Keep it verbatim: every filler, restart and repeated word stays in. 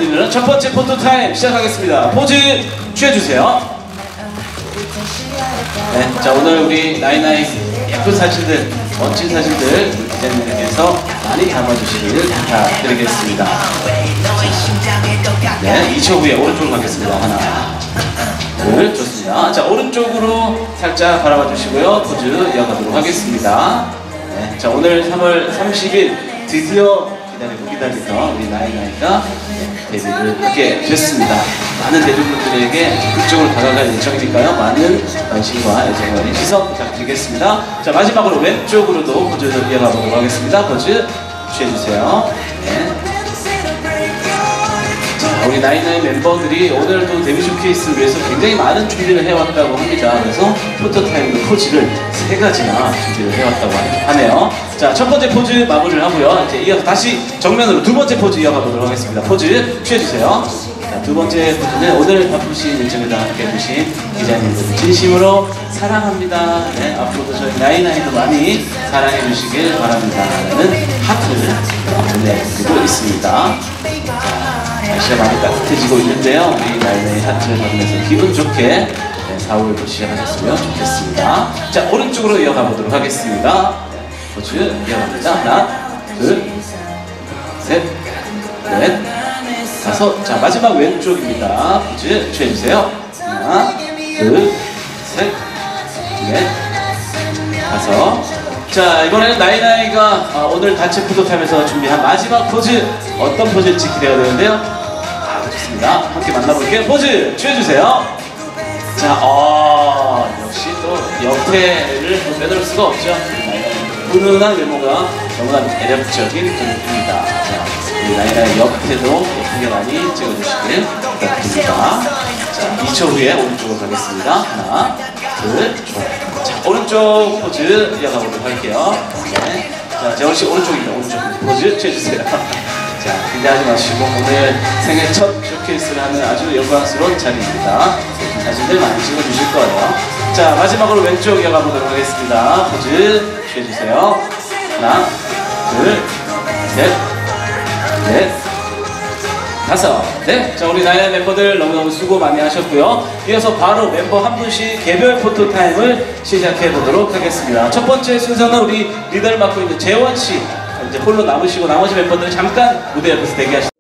보여드리는 첫 번째 포토 타임 시작하겠습니다. 포즈 취해주세요. 네, 자 오늘 우리 나이나이 예쁜 사진들, 멋진 사진들 우리 기자님들께서 많이 담아주시길 부탁드리겠습니다. 네, 이 초 후에 오른쪽으로 가겠습니다. 하나, 둘, 좋습니다. 자 오른쪽으로 살짝 바라봐 주시고요. 포즈 이어가도록 하겠습니다. 네, 자 오늘 삼월 삼십일 드디어 기다리고 기다리던 우리 나이나이가 데뷔를 하게 됐습니다. 많은 대중분들에게 적극적으로 다가갈 예정이니까요. 많은 관심과 애정과 시선 부탁드리겠습니다. 자 마지막으로 왼쪽으로도 포즈를 이어가보도록 하겠습니다. 포즈 취해주세요. 네. 자, 우리 나이나이 멤버들이 오늘도 데뷔 쇼케이스를 위해서 굉장히 많은 준비를 해왔다고 합니다. 그래서 포토타임도 포즈를 세 가지나 준비를 해왔다고 하네요. 자, 첫 번째 포즈 마무리를 하고요. 이제 이어서 다시 정면으로 두 번째 포즈 이어가보도록 하겠습니다. 포즈 취해주세요. 자, 두 번째 포즈는 오늘 바쁘신 일정에다 함께 해주신 기자님들 진심으로 사랑합니다. 네, 앞으로도 저희 나이나이도 많이 사랑해주시길 바랍니다. 라는 하트를 보내드리고 있습니다. 자, 날씨가 많이 따뜻해지고 있는데요. 우리 나이나이 하트를 받으면서 기분 좋게 네, 사월도 시작하셨으면 좋겠습니다. 자, 오른쪽으로 이어가 보도록 하겠습니다. 포즈 이어갑니다. 하나, 둘, 셋, 넷, 다섯. 자, 마지막 왼쪽입니다. 포즈 취해주세요. 하나, 둘, 셋, 넷, 다섯. 자, 이번에는 나이나이가 어, 오늘 단체 포토타임에서 준비한 마지막 포즈 어떤 포즈일지 기대가 되는데요. 아, 좋습니다. 함께 만나볼게요. 포즈 취해주세요. 자, 어, 역시 또 옆에를 빼놓을 수가 없죠. 훈훈한 외모가 너무나 매력적인 그룹입니다. 자, 우리 나이나이 옆에도 예쁘게 많이 찍어주시길 부탁드립니다. 자, 이 초 후에 오른쪽으로 가겠습니다. 하나, 둘, 좋아요. 자, 오른쪽 포즈 이어가보도록 할게요. 네. 자, 재원씨 오른쪽입니다. 오른쪽 포즈 취해주세요. 자, 기대하지 마시고 오늘 생애 첫 쇼케이스를 하는 아주 영광스러운 자리입니다. 사진들 많이 찍어주실 거예요. 자, 마지막으로 왼쪽 이어가보도록 하겠습니다. 포즈 취해주세요. 하나, 둘, 셋, 넷, 다섯. 네, 자 우리 나이나이 멤버들 너무너무 수고 많이 하셨고요. 이어서 바로 멤버 한 분씩 개별 포토 타임을 시작해 보도록 하겠습니다. 첫 번째 순서는 우리 리더를 맡고 있는 재원 씨 이제 홀로 남으시고 나머지 멤버들은 잠깐 무대 옆에서 대기하시.